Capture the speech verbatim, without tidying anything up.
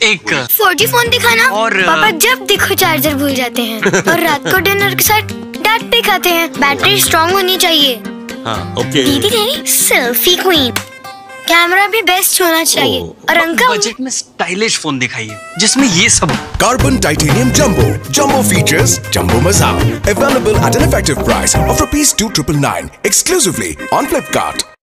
एक four G phone दिखाना। और पापा जब देखो चार्जर भूल जाते हैं और रात को डिनर के साथ डांट भी खाते हैं। बैटरी स्ट्रांग होनी चाहिए। हाँ, ओके। दीदी कह रही सेल्फी क्वीन। कैमरा भी बेस्ट होना चाहिए। और अंकल बजट में स्टाइलिश फोन दिखाइए जिसमें ये सब। Karbonn Titanium Jumbo. Jumbo features Jumbo Mazal. Available at an effective price of rupees two nine nine nine. Exclusively on Flipkart.